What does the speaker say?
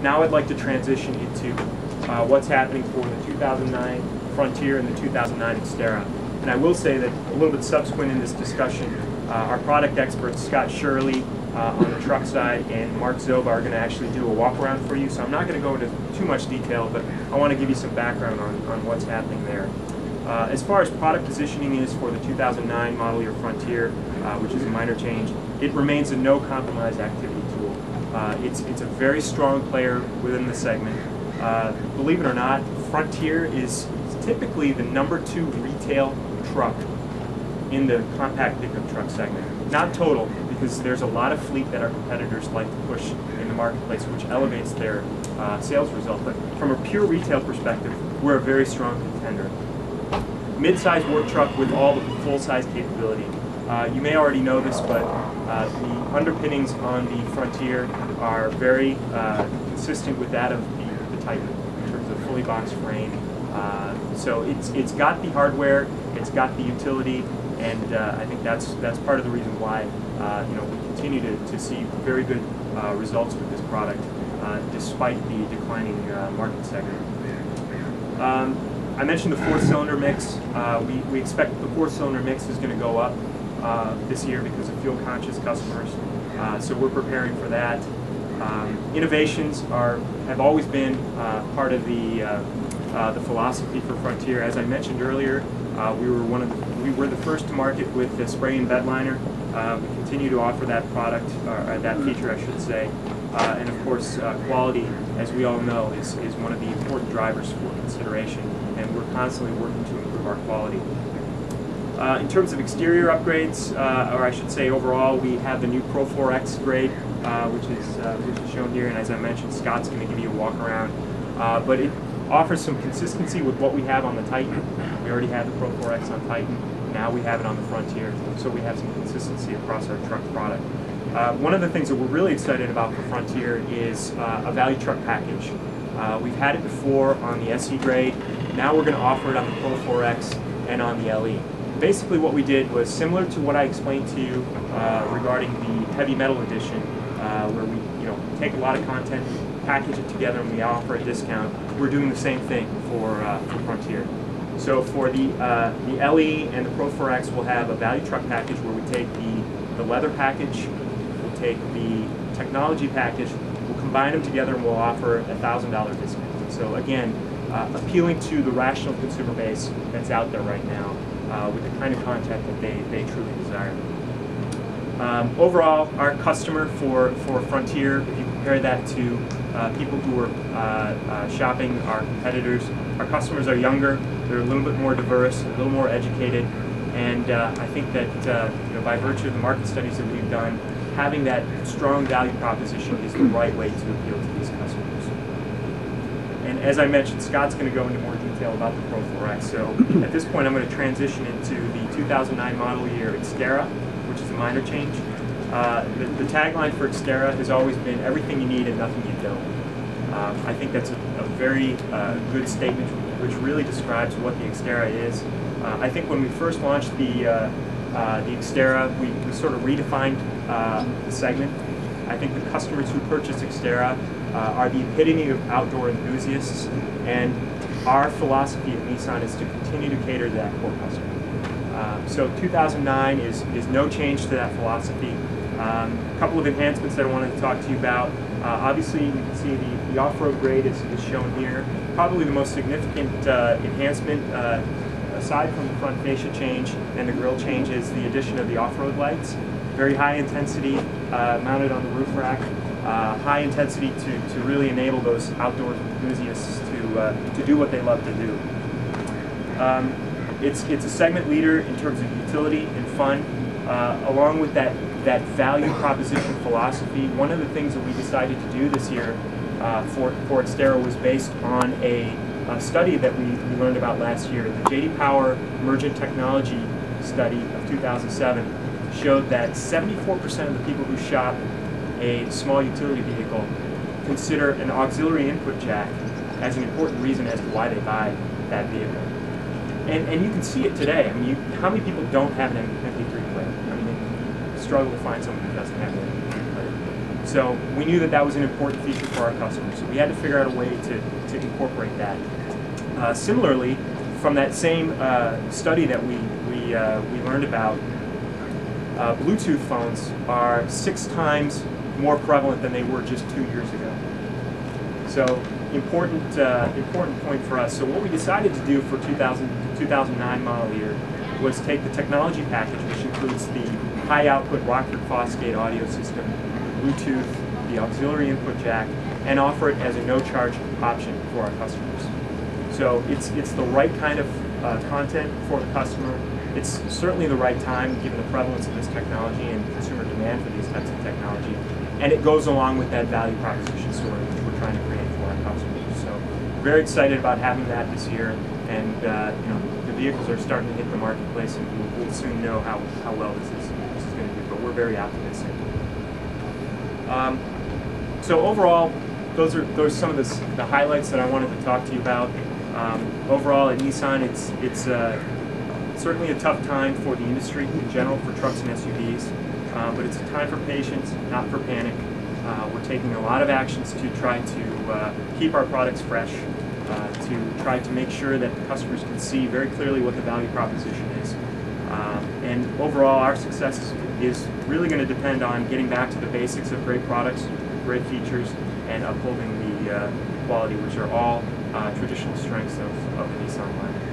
Now I'd like to transition into what's happening for the 2009 Frontier and the 2009 Xterra. And I will say that a little bit subsequent in this discussion, our product experts, Scott Shirley on the truck side and Mark Zoba, are going to actually do a walk around for you. So I'm not going to go into too much detail, but I want to give you some background on what's happening there. As far as product positioning is for the 2009 model year Frontier, which is a minor change, it remains a no compromise activity tool. It's a very strong player within the segment. Believe it or not, Frontier is typically the #2 retail truck in the compact pickup truck segment. Not total, because there's a lot of fleet that our competitors like to push in the marketplace, which elevates their sales result. But from a pure retail perspective, we're a very strong contender. Mid-size work truck with all the full-size capability. You may already know this, but the underpinnings on the Frontier are very consistent with that of the Titan in terms of fully boxed frame. So it's got the hardware, it's got the utility, and I think that's part of the reason why we continue to see very good results with this product, despite the declining market segment. I mentioned the 4-cylinder mix. We expect the 4-cylinder mix is going to go up this year because of fuel-conscious customers, so we're preparing for that. Innovations have always been part of the philosophy for Frontier. As I mentioned earlier, we were the first to market with the spray and bed liner. We continue to offer that product, or that feature, I should say. And of course, quality, as we all know, is one of the important drivers for consideration, and we're constantly working to improve our quality. In terms of exterior upgrades, or I should say overall, we have the new Pro 4X grade, which is shown here, and as I mentioned, Scott's going to give you a walk around. But it offers some consistency with what we have on the Titan. We already had the Pro 4X on Titan, now we have it on the Frontier, so we have some consistency across our truck product. One of the things that we're really excited about for Frontier is a value truck package. We've had it before on the SE grade, now we're going to offer it on the Pro 4X and on the LE. Basically what we did was similar to what I explained to you regarding the heavy metal edition, where we take a lot of content, package it together, and we offer a discount. We're doing the same thing for Frontier. So for the LE and the Pro 4X, we'll have a value truck package where we take the leather package, we'll take the technology package, we'll combine them together, and we'll offer a $1,000 discount. So again, appealing to the rational consumer base that's out there right now with the kind of content that they truly desire. Overall, our customer for Frontier, if you compare that to people who are shopping our competitors, our customers are younger, they're a little bit more diverse, a little more educated, and I think that by virtue of the market studies that we've done, having that strong value proposition is the right way to appeal to these customers. And as I mentioned, Scott's going to go into more detail about the Pro 4X. So at this point, I'm going to transition into the 2009 model year Xterra, which is a minor change. The tagline for Xterra has always been everything you need and nothing you don't. I think that's a very good statement, which really describes what the Xterra is. I think when we first launched the Xterra, we sort of redefined the segment. I think the customers who purchase Xterra are the epitome of outdoor enthusiasts, and our philosophy at Nissan is to continue to cater to that core customer. So 2009 is no change to that philosophy. A couple of enhancements that I wanted to talk to you about. Obviously, you can see the off-road grade is shown here. Probably the most significant enhancement, aside from the front fascia change and the grille change, is the addition of the off-road lights. Very high intensity, mounted on the roof rack. High intensity to really enable those outdoor enthusiasts to do what they love to do. It's a segment leader in terms of utility and fun, along with that value proposition philosophy. One of the things that we decided to do this year for Xterra was based on a study that we learned about last year. The J.D. Power Emergent Technology study of 2007 showed that 74% of the people who shop a small utility vehicle consider an auxiliary input jack as an important reason as to why they buy that vehicle. And you can see it today. I mean, how many people don't have an MP3 player? I mean, you struggle to find someone who doesn't have an MP3 player. So we knew that that was an important feature for our customers. So we had to figure out a way to incorporate that. Similarly, from that same study that we learned about, Bluetooth phones are 6 times more prevalent than they were just 2 years ago. So important point for us. So what we decided to do for 2009 model year was take the technology package, which includes the high output Rockford Fosgate audio system, Bluetooth, the auxiliary input jack, and offer it as a no-charge option for our customers. So it's the right kind of content for the customer. It's certainly the right time given the prevalence of this technology and consumer demand for these types of technology. And it goes along with that value proposition story which we're trying to create for our customers. So very excited about having that this year, and you know, the vehicles are starting to hit the marketplace, and we'll soon know how well this is going to do. But we're very optimistic. So overall, those are some of the highlights that I wanted to talk to you about. Overall, at Nissan, it's certainly a tough time for the industry in general, for trucks and SUVs, but it's a time for patience, not for panic. We're taking a lot of actions to try to keep our products fresh, to try to make sure that the customers can see very clearly what the value proposition is. And overall, our success is really going to depend on getting back to the basics of great products, great features, and upholding the quality, which are all traditional strengths of the Nissan line.